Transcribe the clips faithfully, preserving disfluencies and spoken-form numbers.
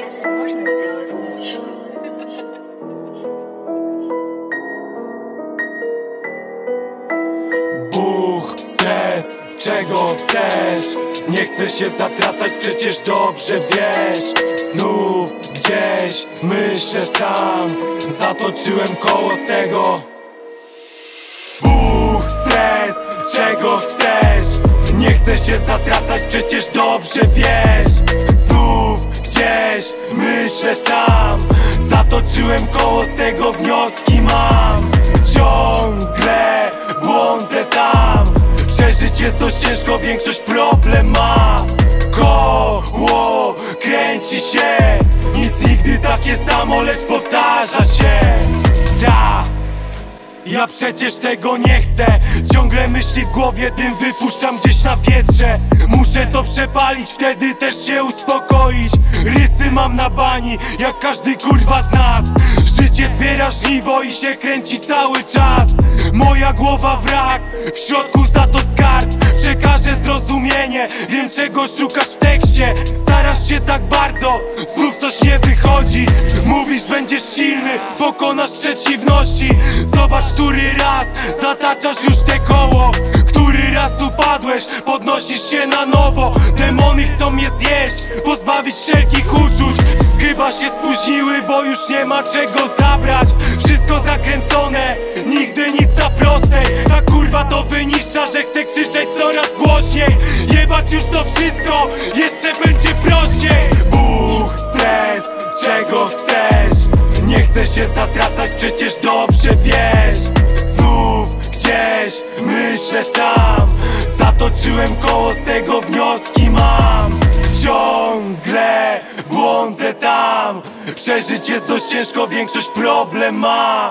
Разве можно сделать лучше? Buch, stres, czego chcesz? Nie chcę się zatracać, przecież dobrze wiesz. Znów gdzieś myślę sam, zatoczyłem koło z tego. Buch, stres, czego chcesz? Nie chcę się zatracać, przecież dobrze wiesz. Znów gdzieś myślę sam, zatoczyłem koło z tego, wnioski mam. Ciągle błądzę tam, przeżyć jest dość ciężko, większość problem ma. Koło kręci się, nic nigdy takie samo, lecz powtarza się. Ta Ja przecież tego nie chcę. Ciągle myśli w głowie, dym wypuszczam gdzieś na wietrze. Muszę to przepalić, wtedy też się uspokoić. Rysy mam na bani, jak każdy kurwa z nas. Życie zbiera żniwo i się kręci cały czas. Moja głowa wrak, w środku za to skarb. Przekażę zrozumienie, wiem czego szukasz w tekście. Starasz się tak bardzo, znów coś nie wychodzi. Mówisz będziesz silny, pokonasz przeciwności. Zobacz, który raz zataczasz już te koło. Który raz upadłeś, podnosisz się na nowo. Demony chcą mnie zjeść, pozbawić wszelkich uczuć. Chyba się spóźniły, bo już nie ma czego zabrać. Wszystko zakręcone, nigdy nic na prostej. Ta kurwa to wyniszcza, że chcę krzyczeć coraz głośniej. Jebać już to wszystko, jeszcze będzie prościej. Buch, stres, czego chcesz? Nie chcę się zatracać, przecież dobrze wiesz. Znów gdzieś myślę sam, zatoczyłem koło, z tego wnioski mam. Ciągle błądzę tam, przeżyć jest dość ciężko, większość problem ma.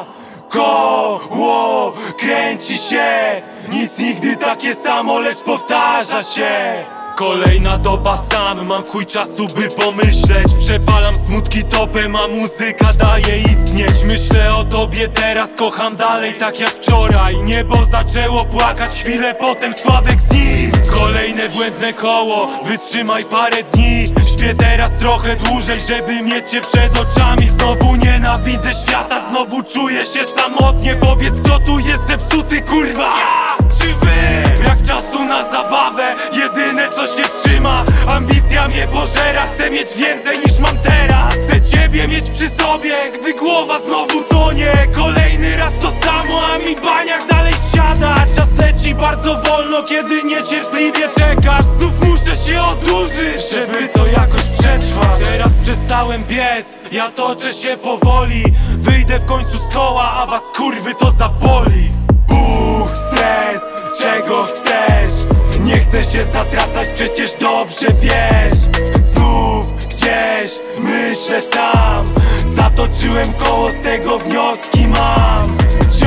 Koło kręci się, nic nigdy takie samo, lecz powtarza się. Kolejna doba sam, mam w chuj czasu by pomyśleć. Przepalam smutki topem, a muzyka daje istnieć. Myślę o tobie teraz, kocham dalej tak jak wczoraj. Niebo zaczęło płakać, chwilę potem Sławek z nim. Kolejne błędne koło, wytrzymaj parę dni. Śpię teraz trochę dłużej, żeby mieć cię przed oczami. Znowu nienawidzę świata, znowu czuję się samotnie. Powiedz, kto tu jest zepsuty, kurwa? Ja czy wy? Brak czasu na zabawę, jedyne co się trzyma. Ambicja mnie pożera, chcę mieć więcej niż mam teraz. Chcę ciebie mieć przy sobie, gdy głowa znowu tonie. Kolejny raz to samo, a mi baniak dalej siada. Czas leci bardzo wolno, kiedy niecierpliwie czekasz. Znów muszę się odurzyć, żeby to jakoś przetrwać. Teraz przestałem biec, ja toczę się powoli. Wyjdę w końcu z koła, a was kurwy to zaboli. Buch, stres, czego chcesz? Nie chcę się zatracać, przecież dobrze wiesz. Znów gdzieś myślę sam, zatoczyłem koło, z tego wnioski mam.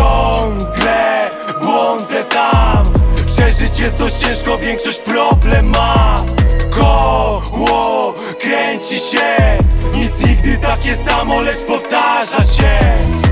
Ciągle błądzę tam, przeżyć jest dość ciężko, większość problem ma. Koło kręci się, nic nigdy takie samo, lecz powtarza się.